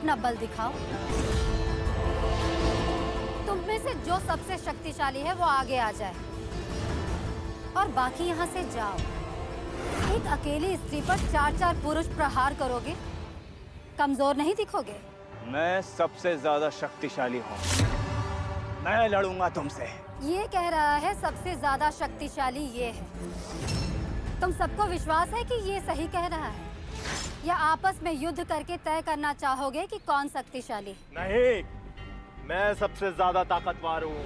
अपना बल दिखाओ। तुम में से जो सबसे शक्तिशाली है वो आगे आ जाए और बाकी यहाँ से जाओ। एक अकेली स्त्री पर 4-4 पुरुष प्रहार करोगे, कमजोर नहीं दिखोगे? मैं सबसे ज्यादा शक्तिशाली हूँ, मैं लड़ूंगा तुमसे। ये कह रहा है सबसे ज्यादा शक्तिशाली ये है। तुम सबको विश्वास है कि ये सही कह रहा है, या आपस में युद्ध करके तय करना चाहोगे कि कौन शक्तिशाली? नहीं, मैं सबसे ज्यादा ताकतवर हूँ।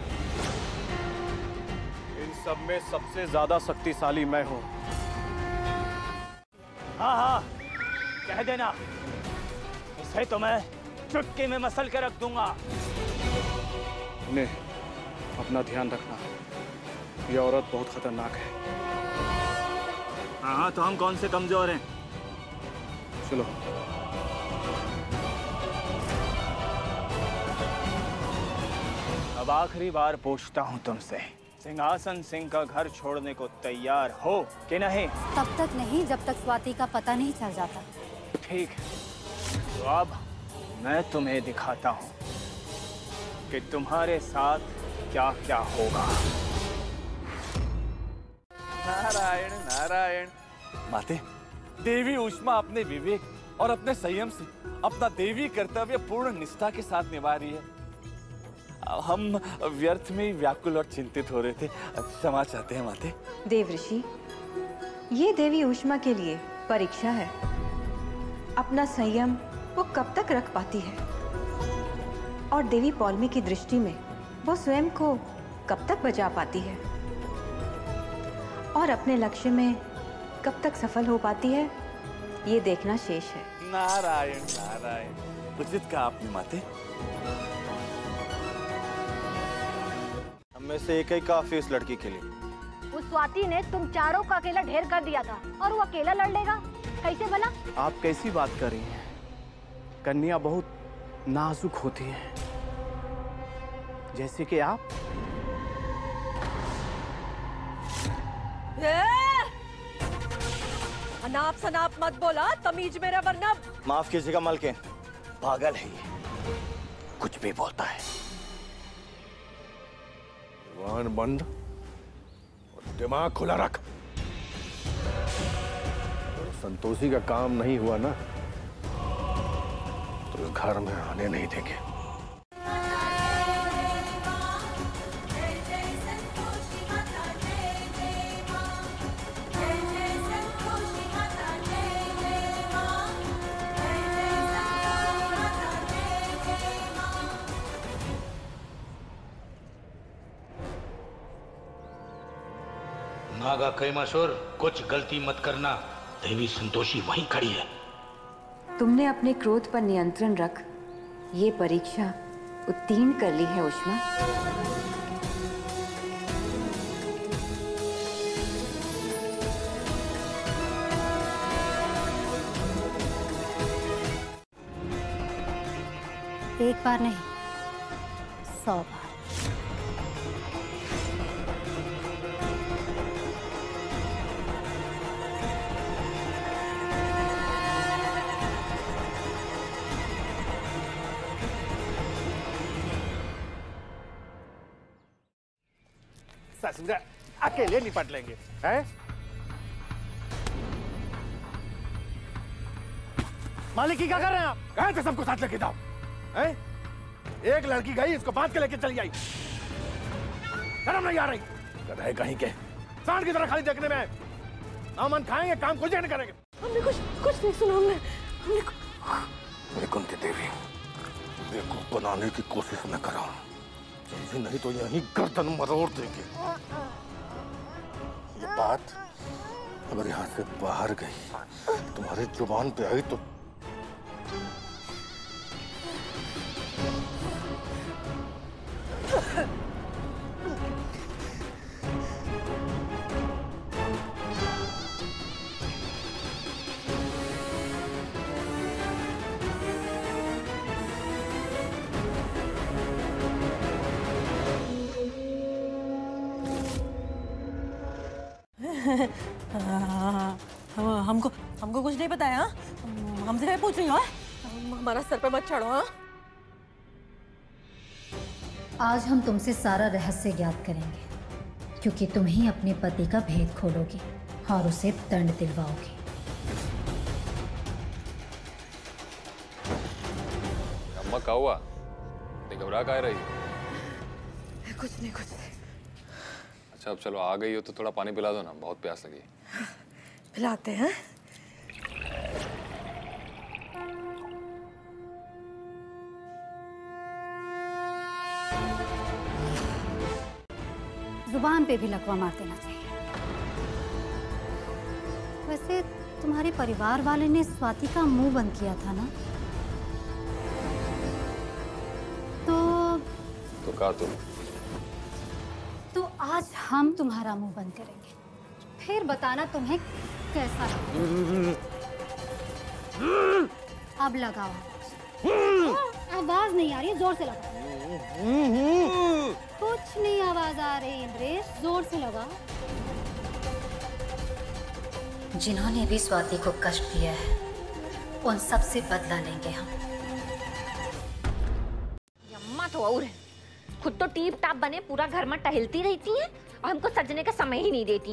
इन सब में सबसे ज्यादा शक्तिशाली मैं हूँ। हाँ हाँ, कह देना, इसे तो मैं चुटकी में मसल के रख दूंगा। उन्हें अपना ध्यान रखना, ये औरत बहुत खतरनाक है। हाँ, तो हम कौन से कमजोर हैं? चलो। अब आखिरी बार पूछता हूँ तुमसे, सिंहासन सिंह का घर छोड़ने को तैयार हो कि नहीं? तब तक नहीं जब तक स्वाति का पता नहीं चल जाता। ठीक है, तो अब मैं तुम्हें दिखाता हूँ कि तुम्हारे साथ क्या क्या होगा। नारायण नारायण। माते, देवी उष्मा अपने विवेक और अपने संयम से अपना देवी कर्तव्य पूर्ण निष्ठा के साथ निभा रही है। हम व्यर्थ में व्याकुल और चिंतित हो रहे थे, क्षमा चाहते हैं माते। देवऋषि, ये देवी उष्मा के लिए परीक्षा है। अपना संयम वो कब तक रख पाती है, और देवी पौलमी की दृष्टि में वो स्वयं को कब तक बचा पाती है, और अपने लक्ष्य में कब तक सफल हो पाती है, ये देखना शेष है। नारायण नारायण, उचित कहा आपने माते। हम में से एक ही काफी इस लड़की के लिए। उस स्वाति ने तुम चारों का अकेला ढेर कर दिया था, और वो अकेला लड़ लेगा? कैसे भला? आप कैसी बात कर रही हैं? कन्या बहुत नाजुक होती है, जैसे कि आप। अनाप शनाप मत बोला, तमीज मेरा वरना। माफ कीजिएगा मालकिन, पागल है ये, कुछ भी बोलता है। जुबान बंद और दिमाग खुला रख। तो संतोषी का काम नहीं हुआ ना, तो इस घर में आने नहीं देंगे। नागा कैमाशोर, कुछ गलती मत करना, देवी संतोषी वहीं खड़ी है। तुमने अपने क्रोध पर नियंत्रण रख ये परीक्षा उत्तीर्ण कर ली है उष्मा। एक बार नहीं, 100 बार। अकेले निपट लेंगे, हैं? मालिक क्या कर रहे हैं आप? कहाँ से सबको साथ लेके जाओ, हैं? एक लड़की गई, इसको बांध के लेके चली आई। शर्म नहीं आ रही? गधे कहीं के, सांड की तरह खाली देखने में। नामन खाएंगे, काम कुछ नहीं करेंगे। हमने कुछ नहीं सुना। हमने कुंती देवी, बेवकूफ बनाने की कोशिश न करो, नहीं तो यहीं गर्दन मरोड़ देंगे। ये बात अगर यहाँ से बाहर गई, तुम्हारी जुबान पे आई तो हमको कुछ नहीं पता है। हमसे क्या पूछ रही हो? हमारा सर पे मत चढ़ो। हाँ, आज हम तुमसे सारा रहस्य ज्ञात करेंगे, क्योंकि तुम ही अपने पति का भेद खोलोगी और उसे दंड दिलवाओगी। अम्मा क्या हुआ? घबरा का रही? कुछ नहीं, कुछ नहीं। अच्छा अब चलो, आ गई हो तो थोड़ा पानी पिला दो ना, बहुत प्यास लगी। पिलाते हैं। जुबान पे भी लकवा मार देना चाहिए। वैसे तुम्हारे परिवार वाले ने स्वाति का मुंह बंद किया था ना? तो कहा तुम? तो आज हम तुम्हारा मुंह बंद करेंगे, फिर बताना तुम्हें कैसा लगा। अब लगाओ। आवाज नहीं आ रही, जोर से लगाओ। कुछ नहीं आवाज आ रही इंद्रेश, जोर से लगाओ। जिन्होंने भी स्वाति को कष्ट दिया है, उन सब से बदला लेंगे हम। अम्मा तो और है, खुद तो टीप टाप बने पूरा घर में टहलती रहती हैं और हमको सजने का समय ही नहीं देती।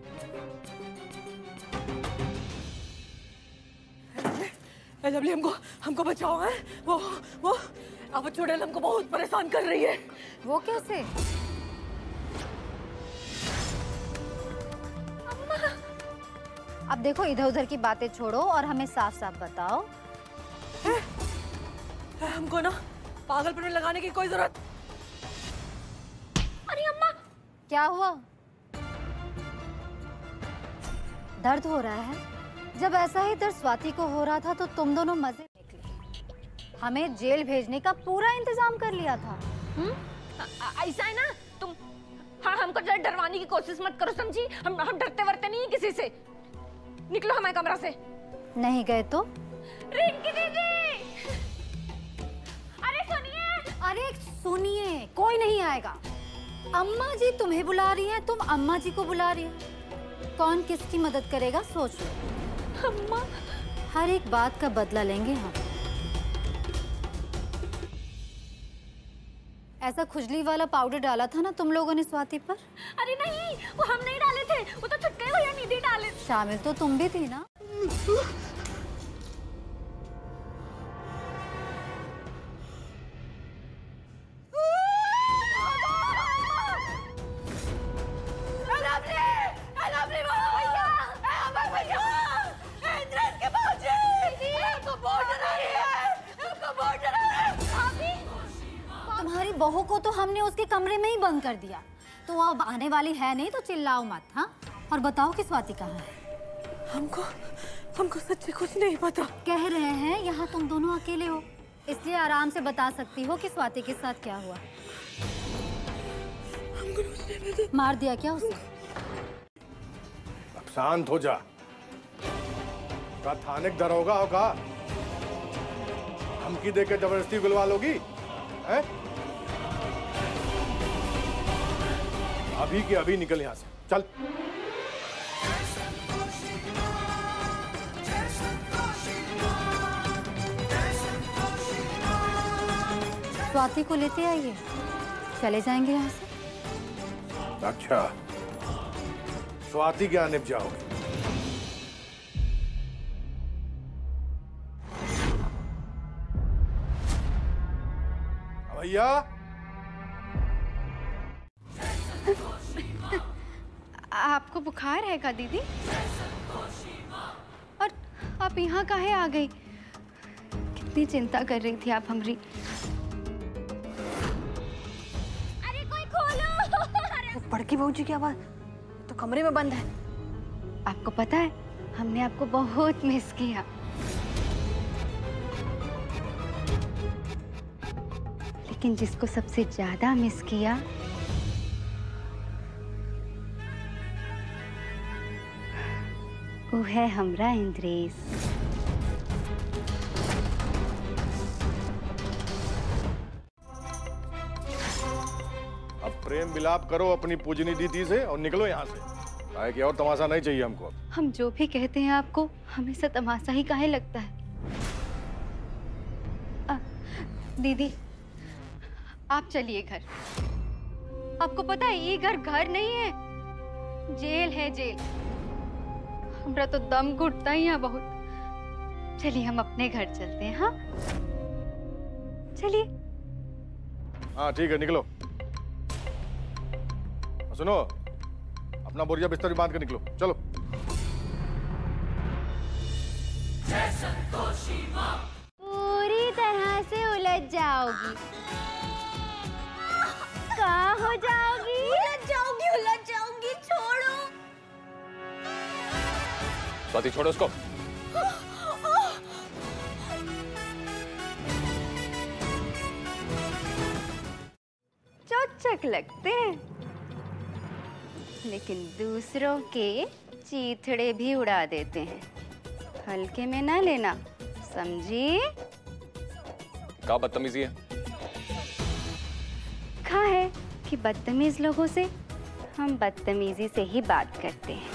लवली हमको बचाओ। है वो अब चुड़ैल हमको बहुत परेशान कर रही है। वो कैसे? अब देखो, इधर उधर की बातें छोड़ो और हमें साफ साफ बताओ। हमको ना पागलपन में लगाने की कोई जरूरत। अरे अम्मा, क्या हुआ? दर्द हो रहा है? जब ऐसा ही दर्द स्वाति को हो रहा था तो तुम दोनों मजे निकले। हमें जेल भेजने का पूरा इंतजाम कर लिया था। ऐसा है ना तुम? हाँ, हमको जरा डरवाने की कोशिश मत करो, समझी? हम डरते वरते नहीं है किसी से। निकलो हमारे कमरा से। नहीं गए तो? रिंकी दीदी, अरे सुनिए। अरे सुनिए, कोई नहीं आएगा। अम्मा जी तुम्हें बुला रही हैं, तुम अम्मा जी को बुला रही हो। कौन किसकी मदद करेगा सोच लो। अम्मा, हर एक बात का बदला लेंगे हम। ऐसा खुजली वाला पाउडर डाला था ना तुम लोगों ने स्वाति पर? अरे नहीं, वो हम नहीं डाले थे, वो तो छुटके भैया निधि डाले। शामिल तो तुम भी थी ना? तुम्हारी बहू को तो हमने उसके कमरे में ही बंद कर दिया, तो अब आने वाली है नहीं, तो चिल्लाओ मत। हाँ, और बताओ कि स्वाति कहाँ है? हमको सच्ची कुछ नहीं पता। कह रहे हैं यहाँ तुम दोनों अकेले हो, इसलिए आराम से बता सकती हो कि स्वाति के साथ क्या हुआ। मार दिया क्या उसे? अब शांत हो जा। का थाने दरोगा होगा, धमकी देकर जबरदस्ती बुलवा लोगी? है? अभी के अभी निकल यहां से, चल। स्वाति को लेते आइए, चले जाएंगे यहाँ से। अच्छा, स्वाति क्या निप जाओगे? भैया, आपको बुखार है क्या दीदी? और आप यहाँ काहे आ गई? कितनी चिंता कर रही थी आप हमारी। अरे कोई खोलो। बड़की बहू जी की आवाज तो कमरे में बंद है। आपको पता है, हमने आपको बहुत मिस किया। लेकिन जिसको सबसे ज्यादा मिस किया वो है हमरा इंद्रेश। अब प्रेम विलाप करो अपनी पूजनी दीदी से और निकलो यहाँ से। काहे कि और तमाशा नहीं चाहिए हमको। हम जो भी कहते हैं आपको हमेशा तमाशा ही काहे लगता है? दीदी, आप चलिए घर। आपको पता है ये घर घर नहीं है, जेल है, जेल। हमरा तो दम घुटता ही है बहुत। चलिए हम अपने घर चलते हैं। हाँ चलिए। हाँ ठीक है, निकलो। सुनो, अपना बोरिया बिस्तर भी बांध के निकलो। चलो। पूरी तरह से उलझ जाओगी। कहाँ हो जाओगी? उलझ जाऊंगी, छोड़ो। स्वाति छोड़ो उसको। चोचक लगते हैं, लेकिन दूसरों के चीथड़े भी उड़ा देते हैं। हल्के में ना लेना, समझी? क्या बदतमीजी है? कहा है कि बदतमीज लोगों से हम बदतमीजी से ही बात करते हैं।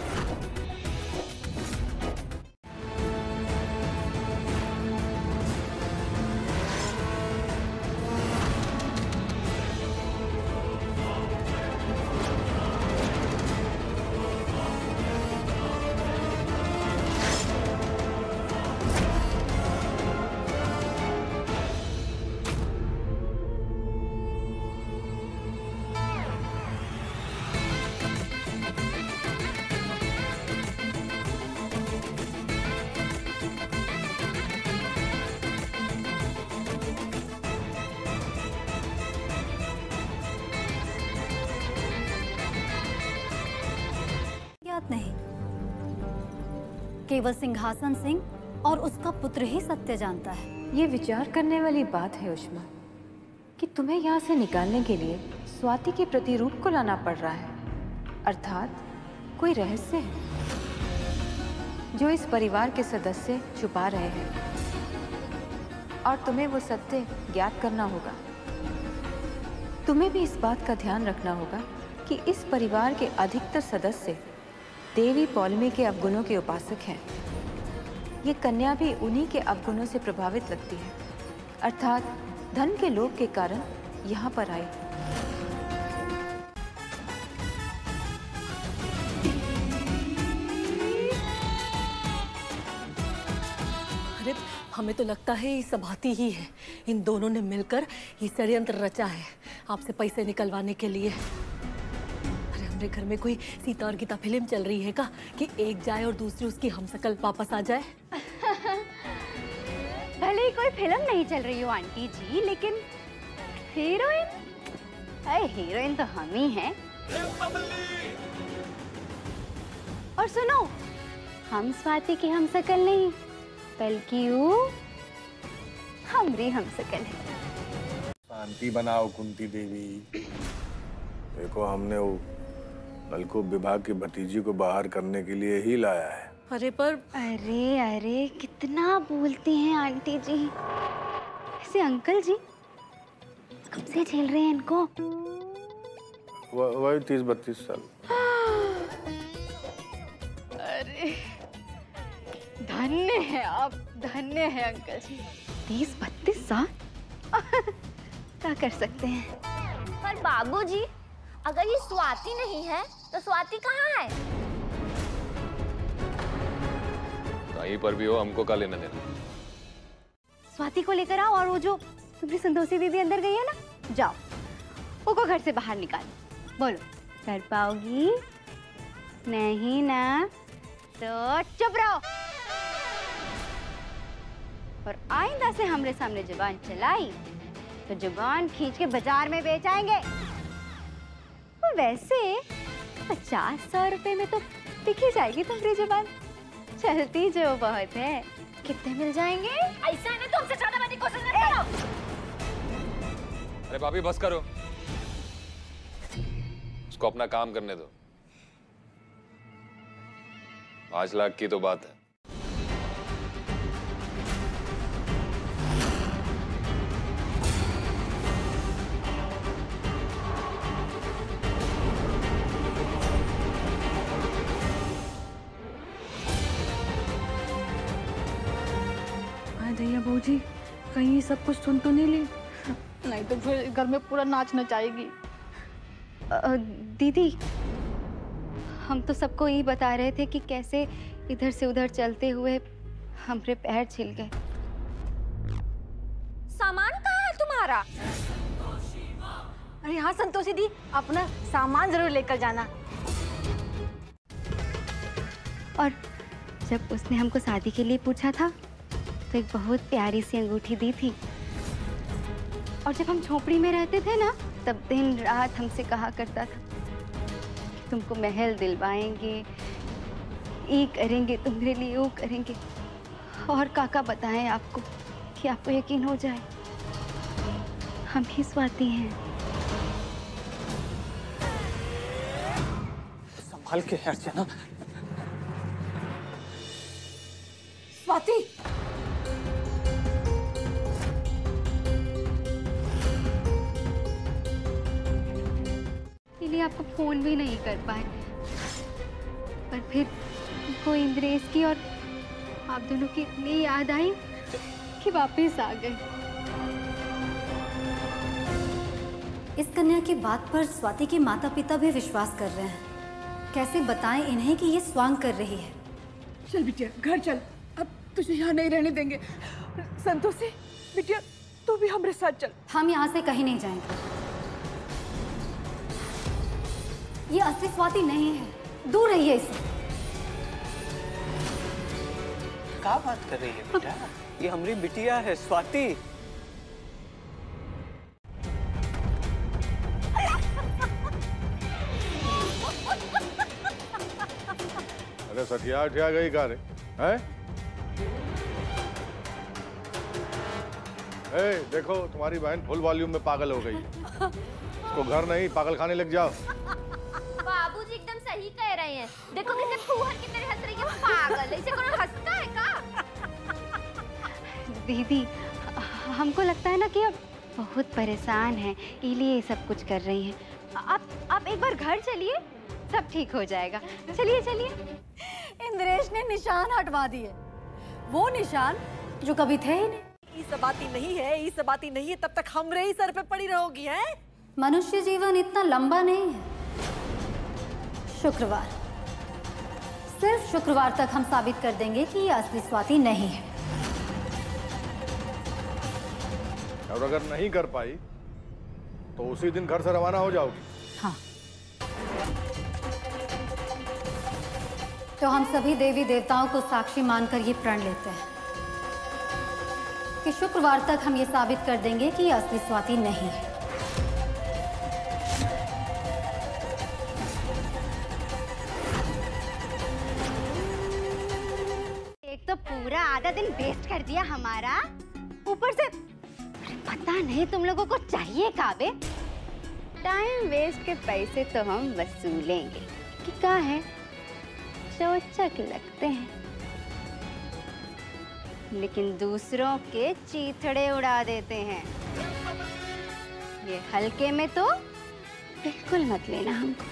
नहीं, केवल सिंहासन सिंह और उसका पुत्र ही सत्य जानता है। ये विचार करने वाली बात है उष्मा कि तुम्हें यहाँ से निकालने के लिए स्वाति के प्रतिरूप को लाना पड़ रहा है, अर्थात कोई रहस्य है जो इस परिवार के सदस्य छुपा रहे हैं और तुम्हें वो सत्य ज्ञात करना होगा। तुम्हें भी इस बात का ध्यान रखना होगा कि इस परिवार के अधिकतर सदस्य देवी पौलमी के अवगुणों के उपासक हैं। ये कन्या भी उन्हीं के अवगुणों से प्रभावित लगती है, अर्थात धन के लोभ के कारण यहाँ पर आई। अरे हमें तो लगता है ये सभाती ही है। इन दोनों ने मिलकर ये षड्यंत्र रचा है आपसे पैसे निकलवाने के लिए। हमारे घर में कोई सीता और गीता फिल्म चल रही है का कि एक जाए और दूसरी उसकी हमशक्ल वापस आ जाए? भले ही कोई फिल्म नहीं चल रही हो आंटी जी, लेकिन हीरोइन, अरे हीरोइन तो हम ही हैं। और सुनो, हम स्वाति की हमशक्ल नहीं, बल्कि वो हमारी हमशक्ल है। शांति बनाओ कुंती देवी। देखो, हमने वो नलकूप विभाग की भतीजी को बाहर करने के लिए ही लाया है। अरे पर अरे कितना बोलती हैं आंटी जी। ऐसे अंकल जी कब से झेल रहे हैं इनको? वही 30-32 साल। अरे धन्य है आप, धन्य है अंकल जी। 30-32 साल क्या कर सकते हैं? पर बाबूजी, अगर ये स्वाति नहीं है तो स्वाति कहाँ है? कहीं पर भी हो, हमको क्या लेना देना। स्वाति को लेकर आओ, और वो जो तुम्हारी संतोषी दीदी अंदर गई है ना, जाओ उनको घर से बाहर निकालो। बोलो, कर पाओगी? नहीं ना, तो चुप रहो। और आइंदा से हमरे सामने जुबान चलाई तो जुबान खींच के बाजार में बेच आएंगे। और वैसे 50-100 रुपए में तो बिक ही जाएगी तुम्हारी जुबान। चलती जो बहुत है। कितने मिल जाएंगे? ऐसा है ना, तो हमसे ज्यादा बनने की कोशिश मत करो। अरे भाभी बस करो, उसको अपना काम करने दो। 5 लाख की तो बात है। दैया बहू जी, कहीं ये सब कुछ सुन तो नहीं ली? नहीं तो फिर घर में पूरा नाच नचाएगी। दीदी, हम तो सबको यही बता रहे थे कि कैसे इधर से उधर चलते हुए हमारे पैर छिल गए। सामान कहाँ है तुम्हारा? अरे हाँ संतोषी दी, अपना सामान जरूर लेकर जाना। और जब उसने हमको शादी के लिए पूछा था तो एक बहुत प्यारी सी अंगूठी दी थी। और जब हम झोपड़ी में रहते थे ना, तब दिन रात हमसे कहा करता था कि तुमको महल दिलवाएंगे, ये करेंगे, तुम्हारे लिए वो करेंगे। और काका बताएं आपको कि आपको यकीन हो जाए, हम ही स्वाति हैं। संभाल के अर्चना। स्वाति, इसलिए आपको फोन भी नहीं कर पाए, पर फिर को इंद्रेश की और आप दोनों की इतनी याद आई कि वापस आ गए। इस कन्या की बात पर स्वाति के माता पिता भी विश्वास कर रहे हैं। कैसे बताएं इन्हें कि ये स्वांग कर रही है। चल बिटिया घर चल, अब तुझे यहाँ नहीं रहने देंगे। संतोषी बिटिया, तू भी हमारे साथ चल। हम यहाँ से कहीं नहीं जाएंगे। ये असली स्वाति नहीं है, दूर रहिए इससे। क्या बात कर रही है बेटा? ये हमारी बिटिया है स्वाति। अरे सठिया उठिया गई का रे? हैं? देखो तुम्हारी बहन फुल वॉल्यूम में पागल हो गई है। उसको घर नहीं पागल खाने लग जाओ। बाबूजी एकदम सही कह रहे हैं। देखो कैसे फूहर की तरह हंस रही है, पागल है। इसे कौन हंसता है का? दीदी, हमको लगता है ना कि अब बहुत परेशान हैं, इसलिए ये सब कुछ कर रही हैं। आप एक बार घर चलिए, सब ठीक हो जाएगा। चलिए चलिए। इंद्रेश ने निशान हटवा दिए, वो निशान जो कभी थे ही नहीं। ईसबाती नहीं है, ईसबाती नहीं है, तब तक हमरे ही सर पे पड़ी रहोगी। हैं? मनुष्य जीवन इतना लंबा नहीं है। शुक्रवार, सिर्फ शुक्रवार तक हम साबित कर देंगे कि ये असली स्वाति नहीं है। और अगर नहीं कर पाई तो उसी दिन घर से रवाना हो जाओगी। हाँ, तो हम सभी देवी देवताओं को साक्षी मानकर ये प्रण लेते हैं कि शुक्रवार तक हम ये साबित कर देंगे कि ये असली स्वाति नहीं है। एक तो पूरा आधा दिन वेस्ट कर दिया हमारा, ऊपर से पता नहीं तुम लोगों को चाहिए काबे। टाइम वेस्ट के पैसे तो हम वसूलेंगे कि क्या है, चौचक लगते हैं, लेकिन दूसरों के चीथड़े उड़ा देते हैं। ये हल्के में तो बिल्कुल मत लेना हमको।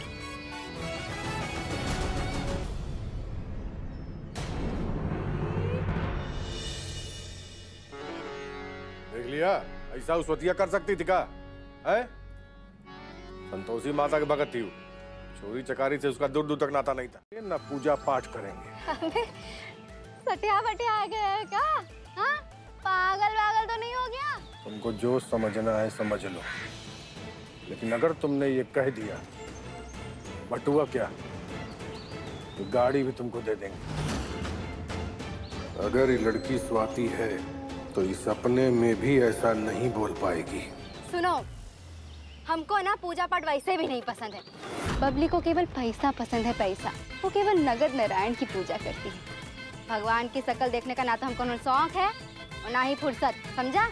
देख लिया, ऐसा उसवतिया कर सकती थी का? है? संतोषी माता के भगत थी, चोरी चकारी से उसका दूर दूर तक नाता नहीं था। ना पूजा पाठ करेंगे। सटिया बटिया आ गया है क्या? हाँ? पागल वागल तो नहीं हो गया? तुमको जो समझना है समझ लो, लेकिन अगर तुमने ये कह दिया बटुआ क्या, तो गाड़ी भी तुमको दे देंगे। अगर ये लड़की स्वाति है तो इस सपने में भी ऐसा नहीं बोल पाएगी। सुनो, हमको ना पूजा पाठ वैसे भी नहीं पसंद है। बबली को केवल पैसा पसंद है, पैसा। वो केवल नगद नारायण की पूजा करती है। भगवान की शक्ल देखने का ना तो हमको शौक है और ना ही फुर्सत, समझा?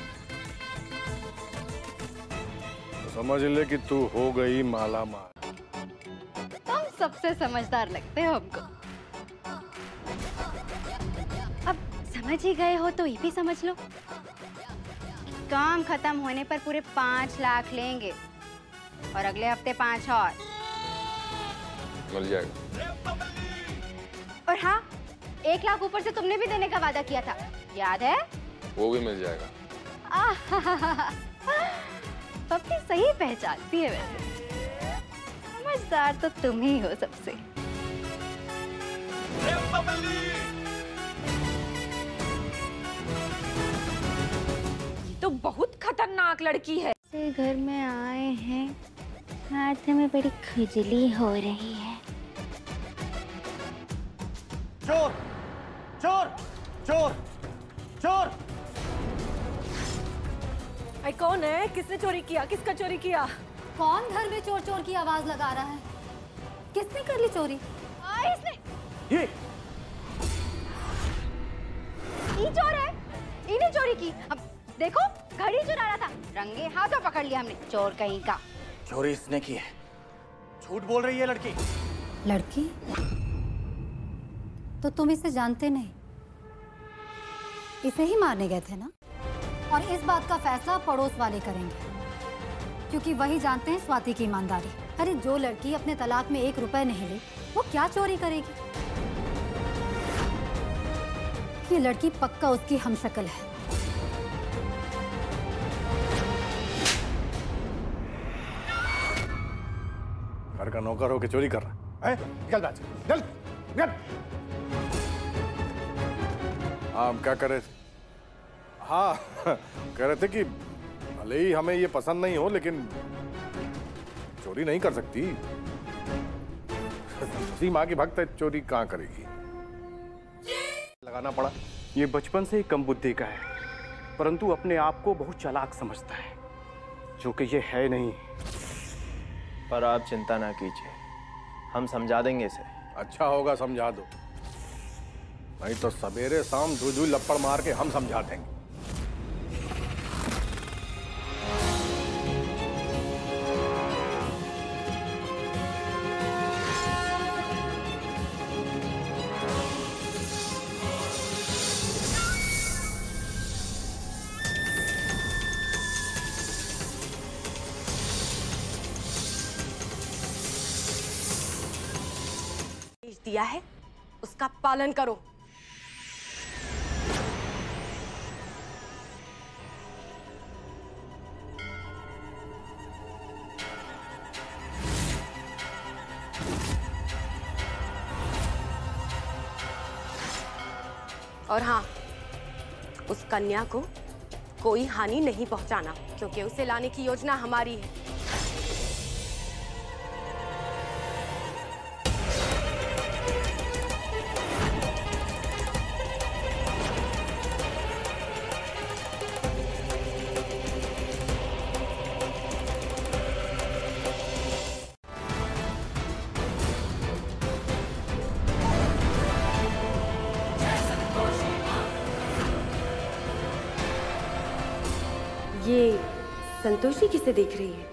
तो समझ ले कि तू हो गई माला माल। तुम सबसे समझदार लगते हो हमको। अब समझ ही गए हो तो ये भी समझ लो, काम खत्म होने पर पूरे 5 लाख लेंगे और अगले हफ्ते 5 और। मिल जाएगा। और हाँ, 1 लाख ऊपर से तुमने भी देने का वादा किया था, याद है? वो भी मिल जाएगा। पप्पी सही पहचानती है वैसे। समझदार तो तुम ही हो सबसे। तो बहुत खतरनाक लड़की है। से घर में आए हैं, हाथ में बड़ी खुजली हो रही है। चोर चोर चोर चोर। आई कौन है? किसने चोरी किया? किसका चोरी किया? कौन घर में चोर चोर की आवाज लगा रहा है? किसने कर ली चोरी? इसने। ये चोर है, इन्हें चोरी की। अब देखो घड़ी चुरा रहा था, रंगे हाथों पकड़ लिया हमने, चोर कहीं का। चोरी इसने की है। झूठ बोल रही है लड़की। लड़की? तो तुम इसे जानते नहीं, इसे ही मारने गए थे ना? और इस बात का फैसला पड़ोस वाले करेंगे, क्योंकि वही जानते हैं स्वाति की ईमानदारी। अरे जो लड़की अपने तलाक में 1 रुपए नहीं ली, वो क्या चोरी करेगी? ये लड़की पक्का उसकी हमशक्ल है। घर का नौकर होके चोरी कर रहा है? निकल बाहर, चल निकल। आप क्या कर रहे थे? हाँ कह रहे थे कि भले ही हमें ये पसंद नहीं हो, लेकिन चोरी नहीं कर सकती। उसी माँ की भक्त है, चोरी कहाँ करेगी? लगाना पड़ा। ये बचपन से ही कम बुद्धि का है, परंतु अपने आप को बहुत चालाक समझता है, जो कि ये है नहीं। पर आप चिंता ना कीजिए, हम समझा देंगे इसे। अच्छा होगा समझा दो, नहीं तो सवेरे शाम धुई लपड़ मार के हम समझा देंगे। दिया है उसका पालन करो। और हाँ, उस कन्या को कोई हानि नहीं पहुंचाना, क्योंकि उसे लाने की योजना हमारी है। ये संतोषी किसे देख रही है?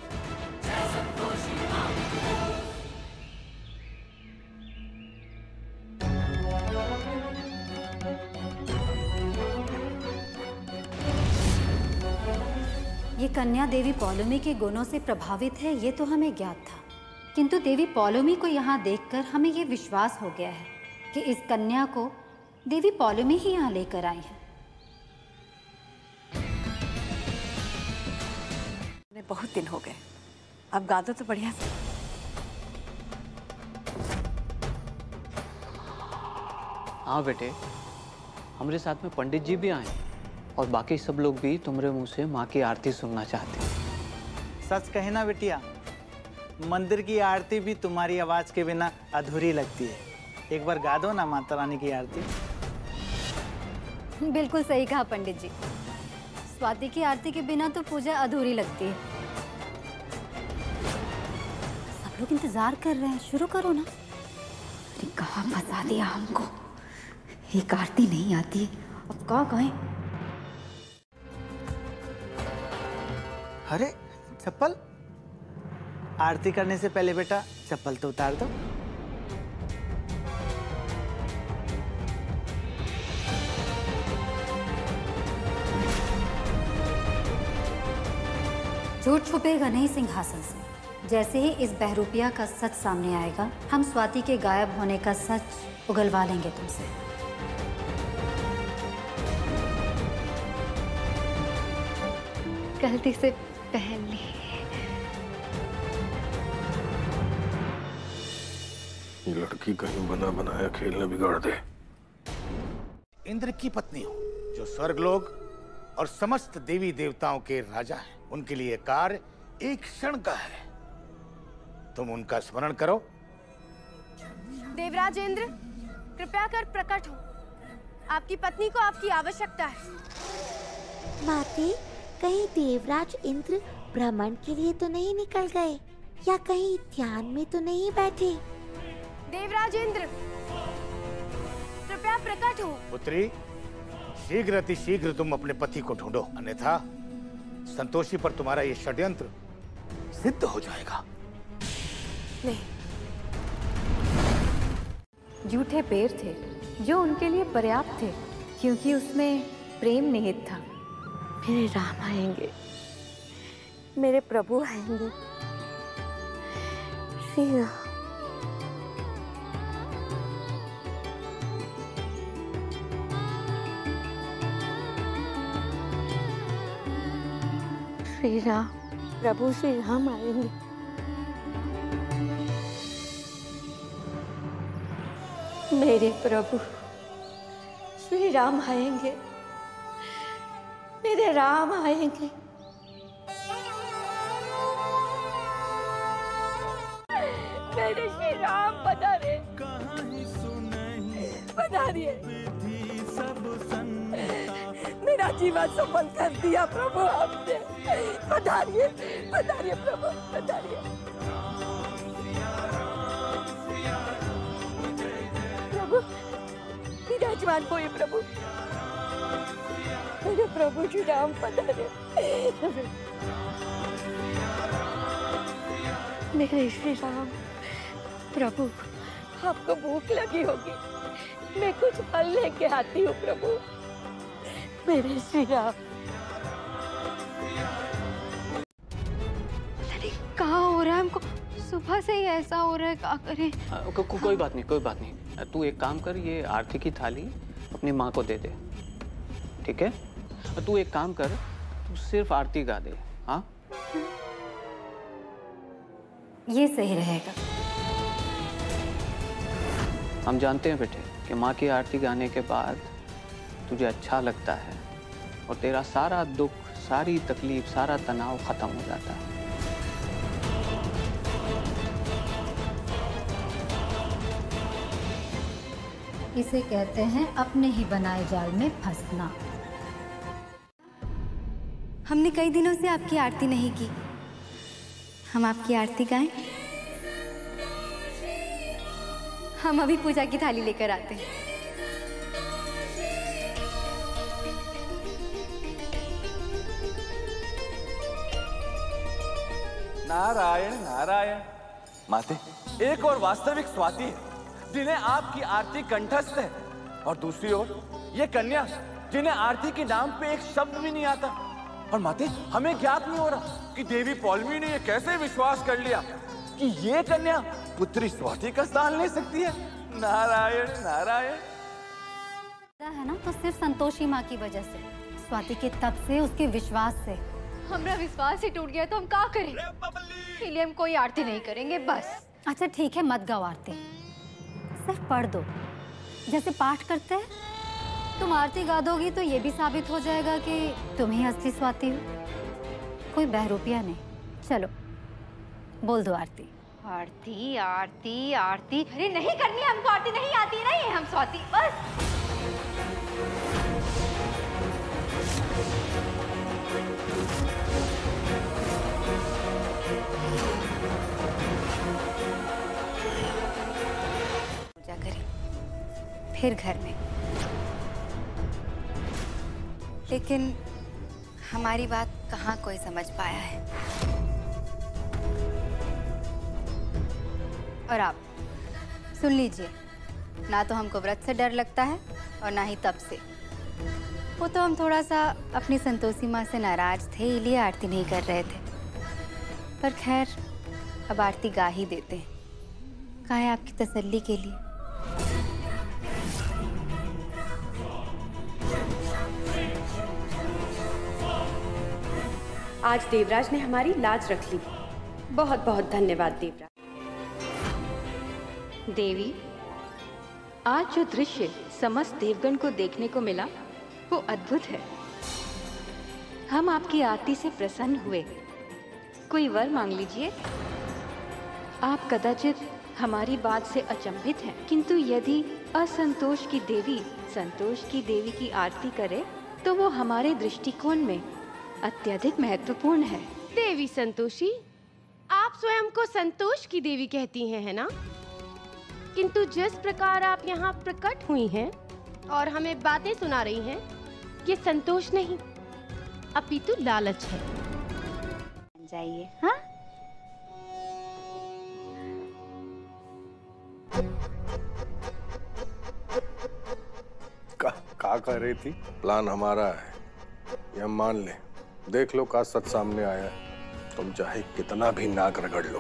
ये कन्या देवी पौलोमी के गुणों से प्रभावित है, ये तो हमें ज्ञात था, किंतु देवी पौलोमी को यहाँ देखकर हमें ये विश्वास हो गया है कि इस कन्या को देवी पौलोमी ही यहाँ लेकर आई है। बहुत दिन हो गए, अब गा दो तो बढ़िया से। हाँ बेटे, हमारे साथ में पंडित जी भी आए और बाकी सब लोग भी तुम्हारे मुंह से माँ की आरती सुनना चाहते हैं। सच कहे ना बिटिया, मंदिर की आरती भी तुम्हारी आवाज के बिना अधूरी लगती है। एक बार गा दो ना माता रानी की आरती। बिल्कुल सही कहा पंडित जी, स्वाति की आरती के बिना तो पूजा अधूरी लगती है। सब लोग इंतजार कर रहे हैं, शुरू करो ना। अरे कहाँ फंसा दिया हमको, एक आरती नहीं आती, अब क्या कहें? अरे चप्पल, आरती करने से पहले बेटा चप्पल तो उतार दो। झूठ छुपेगा नहीं सिंहासन से। जैसे ही इस बहरूपिया का सच सामने आएगा, हम स्वाति के गायब होने का सच उगलवा लेंगे तुमसे। गलती से पहन ली। ये लड़की कहीं बना बनाया खेल न बिगाड़ दे। इंद्र की पत्नी हो, जो स्वर्गलोक और समस्त देवी देवताओं के राजा हैं, उनके लिए कार्य एक क्षण का है। तुम उनका स्मरण करो। देवराज इंद्र, कृपया कर प्रकट हो। आपकी पत्नी को आपकी आवश्यकता है। माते, कहीं देवराज इंद्र भ्रमण के लिए तो नहीं निकल गए या कहीं ध्यान में तो नहीं बैठे? देवराज इंद्र, कृपया प्रकट हो। पुत्री, शीघ्र अतिशीघ्र तुम अपने पति को ढूंढो, अन्यथा संतोषी पर तुम्हारा ये षड्यंत्र सिद्ध हो जाएगा। नहीं, झूठे पैर थे जो उनके लिए पर्याप्त थे, क्योंकि उसमें प्रेम निहित था। मेरे राम आएंगे, मेरे प्रभु आएंगे, श्री राम। श्री राम, प्रभु श्री राम आएंगे। मेरे प्रभु श्री राम आएंगे, मेरे राम आएंगे। मेरे श्री राम पधारे, पधारिए। मेरा जीवन सफल कर दिया प्रभु आपने। पधारिए, पधारिए प्रभु, पधारिए। प्रभु, विराजमान होइए प्रभु। मेरे प्रभु श्री राम पधारे। मेरे श्री राम, प्रभु, आपको भूख लगी होगी, मैं कुछ फल लेके आती हूँ प्रभु। मेरे श्री राम। कहाँ हो रहा है हमको? सुबह से ही ऐसा हो रहा है, क्या करें? कोई बात नहीं, कोई बात नहीं। तू एक काम कर, ये आरती की थाली अपनी माँ को दे दे, ठीक है? तू एक काम कर, तू सिर्फ आरती गा दे। हाँ, ये सही रहेगा। हम जानते हैं बेटे कि माँ की आरती गाने के बाद तुझे अच्छा लगता है और तेरा सारा दुख, सारी तकलीफ, सारा तनाव खत्म हो जाता है। इसे कहते हैं अपने ही बनाए जाल में फंसना। हमने कई दिनों से आपकी आरती नहीं की, हम आपकी आरती गाएं? हम अभी पूजा की थाली लेकर आते हैं। नारायण नारायण। माते, एक और वास्तविक स्वाति है जिन्हें आपकी आरती कंठस्थ है, और दूसरी ओर ये कन्या जिन्हें आरती के नाम पे एक शब्द भी नहीं आता। और माते, हमें ज्ञात नहीं हो रहा कि देवी पौलमी ने ये कैसे विश्वास कर लिया कि ये कन्या पुत्री स्वाति का स्थान ले सकती है। नारायण नारायण। है ना, तो सिर्फ संतोषी माँ की वजह से, स्वाति के तप से, उसके विश्वास से। हमारा विश्वास ही टूट गया तो हम क्या करें? इसलिए हम कोई आरती नहीं करेंगे बस। अच्छा ठीक है, मत गाओ आरती, सिर्फ पढ़ दो जैसे पाठ करते हैं। तुम आरती गा दोगी तो ये भी साबित हो जाएगा कि तुम ही असली स्वाति हो, कोई बहरूपिया नहीं। चलो बोल दो आरती। आरती आरती आरती। अरे नहीं करनी हमको आरती, नहीं आती, नहीं हम स्वाति बस। पूजा करें फिर घर में, लेकिन हमारी बात कहाँ कोई समझ पाया है। और आप सुन लीजिए, ना तो हमको व्रत से डर लगता है और ना ही तप से। वो तो हम थोड़ा सा अपनी संतोषी माँ से नाराज थे, इसलिए आरती नहीं कर रहे थे। पर खैर, अब आरती गा ही देते हैं, कहा है आपकी तसल्ली के लिए। आज देवराज ने हमारी लाज रख ली। बहुत बहुत धन्यवाद देवराज। देवी, आज जो दृश्य समस्त देवगण को देखने को मिला वो अद्भुत है। हम आपकी आरती से प्रसन्न हुए। कोई वर मांग लीजिए। आप कदाचित हमारी बात से अचंभित हैं, किंतु यदि असंतोष की देवी संतोष की देवी की आरती करे तो वो हमारे दृष्टिकोण में अत्यधिक महत्वपूर्ण है। देवी संतोषी, आप स्वयं को संतोष की देवी कहती हैं, है ना? किंतु जिस प्रकार आप यहाँ प्रकट हुई हैं और हमें बातें सुना रही हैं, ये संतोष नहीं अपितु लालच है। जाइए। हाँ, का कह रही थी? प्लान हमारा है, ये हम मान ले। देख लो का सच सामने आया है। तुम चाहे कितना भी नाक रगड़ लो,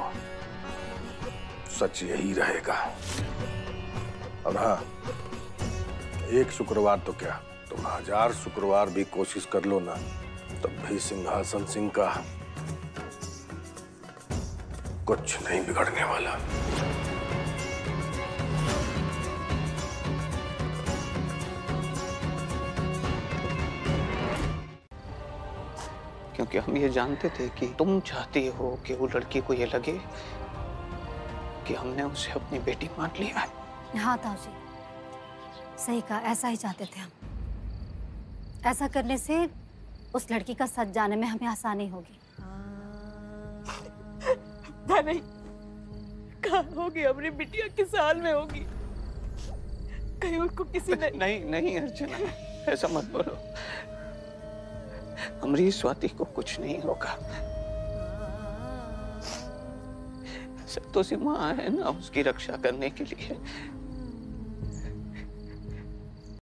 सच यही रहेगा। और हाँ, एक शुक्रवार तो क्या, तुम 1000 शुक्रवार भी कोशिश कर लो ना, तब भी सिंहासन सिंह का कुछ नहीं बिगड़ने वाला। क्योंकि हम ये जानते थे कि तुम चाहती हो कि वो लड़की को ये लगे कि हमने उसे अपनी बेटी मान लिया है। हाँ ताऊ जी, सही कहा, ऐसा ही चाहते थे हम। ऐसा करने से उस लड़की का सच जाने में हमें आसानी होगी। नहीं, कहाँ होगी अपनी बिटिया, किस हाल में होगी? कहीं उसको किसी ने... नहीं अर्चना, ऐसा मत बोलो। हमारी स्वाति को कुछ नहीं होगा। संतोषी माँ है ना उसकी रक्षा करने के लिए।